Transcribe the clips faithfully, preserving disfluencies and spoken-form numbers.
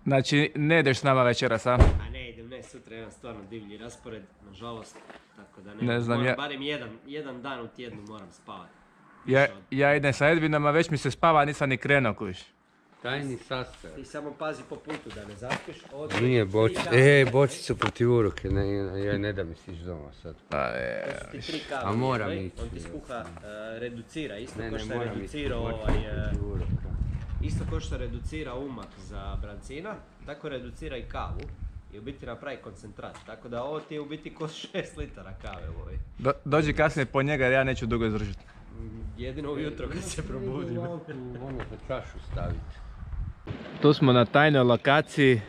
Znači, ne ideš s nama večeras, a? A ne idem, ne, sutra imam stvarno divlji raspored, nažalost. Tako da ne, Ne znam, moram, ja... barem jedan, jedan dan u tjednu moram spavati. Ja, ja idem sa Edvinom, a već mi se spava, nisam ni krenuo, kuviš. Tajni sastav. Ti samo pazi po putu da ne zaspiš. Nije bočica, e, bočica protiv uroke, ne, ne, ne da mi stiš doma sad. A, je, Ti tri kave, a moram ovaj, ići. On ti skuha, uh, reducira, isto Ne, ko ne, što je moram ići, reducirao bočica ovaj... protiv Uh, uroka. isto ko što reducira umak za brancina, tako reducira i kavu. I u biti napravi koncentrat, tako da ovo ti je u biti ko šest litara kave u ovoj. Do, dođi kasnije po njega jer ja neću dugo izdržati. Jedino ujutro kad se probudim. Ono za čašu staviti. Tu smo na tajnoj lokaciji.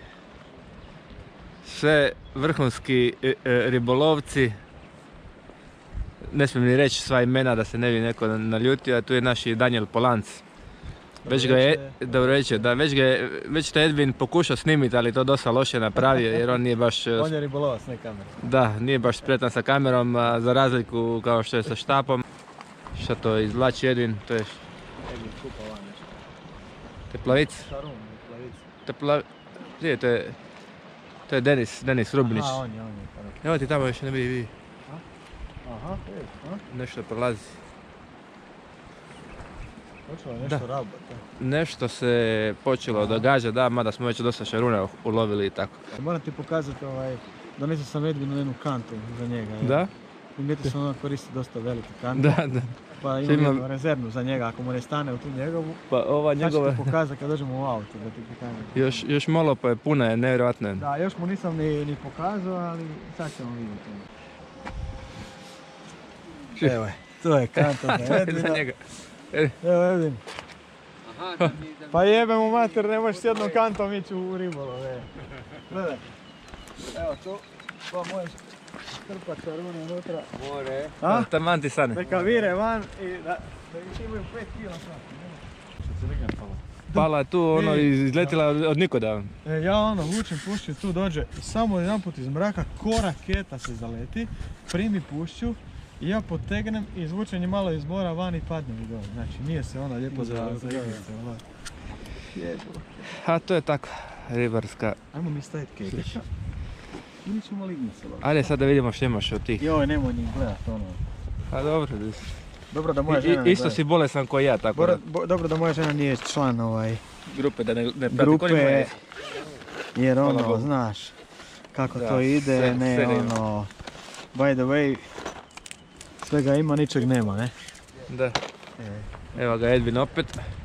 Sve vrhunski e, e, ribolovci. Ne smijem ni reći sva imena da se ne bi neko naljutio, a tu je naš Daniel Polanc. Već ga je, dobro večer, da već ga je, već to Edvin pokušao snimiti, ali to dosta loše napravio jer on nije baš... On je ribolovac, ne kamera. Da, nije baš spretan sa kamerom, a za razliku kao što je sa štapom. Šta to izvlači Edvin, to je... Edvin kupa van nešto. To je plavica. Šarum, plavica. To je plav... Gdje je, to je... To je Denis, Denis Rubnić. Aha, on je, on je. Pa Evo ti tamo još ne vidi, vidi. aha, je, a? Nešto prolazi. Počelo je nešto rabati. Nešto se počelo događati, da, mada smo već dosta šaruna ulovili i tako. Moram ti pokazati ovaj, donesao sam Edvinu jednu kantu za njega. Jer. Da? Primijetio sam ono koristi dosta velike kante. Da, da. Pa imam Ima- jednu rezervnu za njega, ako mu ne stane u tu njegovu. Pa ova Sad ću njegova... ti pokazati kad dođemo u auto da ti pokažem. Još, još malo pa je puna, je nevjerojatno. Da, još mu nisam ni, ni pokazao, ali sad ćemo vidjeti. Evo je, to je kanta za Za Edvina. njega. Evo Edvin. Aha, da mi da... Pa jebe mu mater, ne možeš s jednom kantom ići u ribolov, e. Gledaj. Evo tu, pa možeš trpat šarune unutra. More. A? Taman ti stane. Neka vire van i da, da ih imaju pet kila svaki. Što se ligan palo? Pala je tu, ono, Ej, izletila od nikoda. E, ja ono, vučem pušću, tu dođe i samo jedanput iz mraka ko raketa se zaleti, primi pušću i ja potegnem i izvučem je malo iz mora van i padnem i dole. Znači nije se ono lijepo za, za igrice. Jebo. A to je tako, ribarska. Ajmo mi staviti kekića. Ili ćemo lignice. Ajde sad da vidimo što imaš od tih. Joj, nemoj ni gledat ono. A dobro, Dobro da moja I, žena i, ne isto gleda. si bolesan ko ja, tako Bora- da. bo- Dobro da moja žena nije član ovaj Grupe, da ne, ne prati. grupe, Koliko je? jer Hvala ono, Bogu. znaš kako Da, to ide, sve- ne sve nema. ono, by the way, svega ima, ničeg nema, ne? Da. E, Evo ga Edvin opet.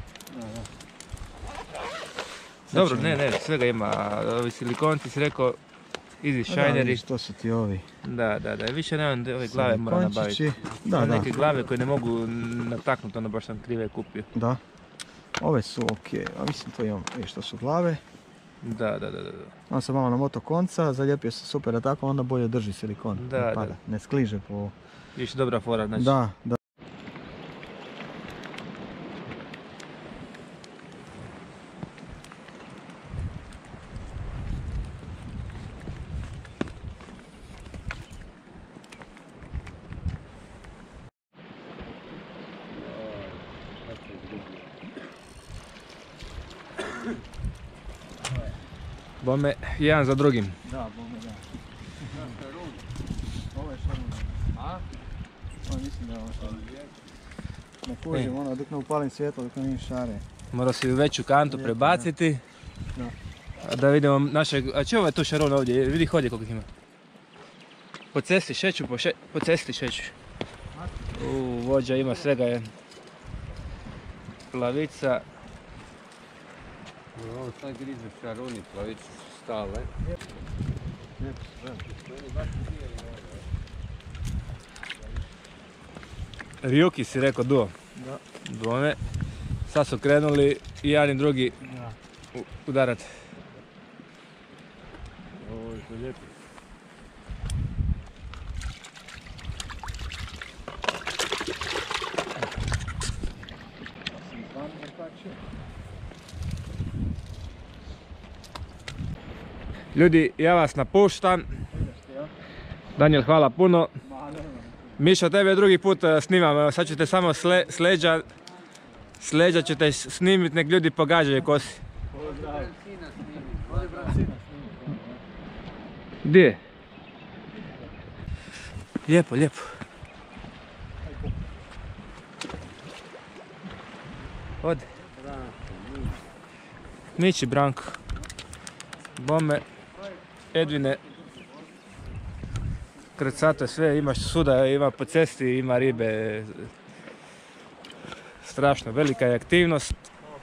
Dobro, ne, ne, svega ima. Ovi silikonci si rekao, easy pa da, shineri. vidiš, to su ti ovi Da, da, da, više nemam ove glave moram nabaviti. silikončići. Da, Ima da, neke glave koje ne mogu nataknuti, ono baš sam krive kupio. da. Ove su ok, a mislim to imam, vidiš, to su glave. Da, da, da, da. On sam malo na moto konca, zalijepio se super, a tako onda bolje drži silikon. Da, ne da. pada, ne skliže po... Još dobra fora, znači. Da, da. Bome, jedan za drugim. Da, bome da. Ovo je šarun. A? Ovo mislim da je ovo šarun. Ne kužim, ono, dok ne upalim svjetlo, dok ne vidim šare. Morao si u veću kantu Lijepo, prebaciti. Da. A da vidimo našeg... A če ovo je tu šaron ovdje? Vidi hodje koliko ih ima. Po cesti šeću, po, še, po cesti šeću. U, vođa ima svega je. Plavica. Ovo sad grize šaruni, plavice su stale. Ryuki si rekao duo. Da. Duome. Sad su krenuli i jedan i drugi Da. u- udarat. Ovo je to lijepo. Ljudi, ja vas napuštam. Daniel, hvala puno. Miša, tebe drugi put eh, snimam, evo sad ćete samo sle, s leđa, s leđa ćete snimiti, nek ljudi pogađaju ko si. Gdje je? Lijepo, lijepo. Ode. Mići Branko. Bome. Edvine. Krcato sve, imaš svuda, ima po cesti, ima ribe. Strašno, velika je aktivnost.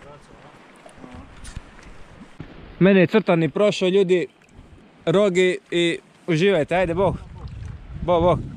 Mene je crtani prošao, ljudi. Rogi i uživajte, ajde, bog. Bog, bog.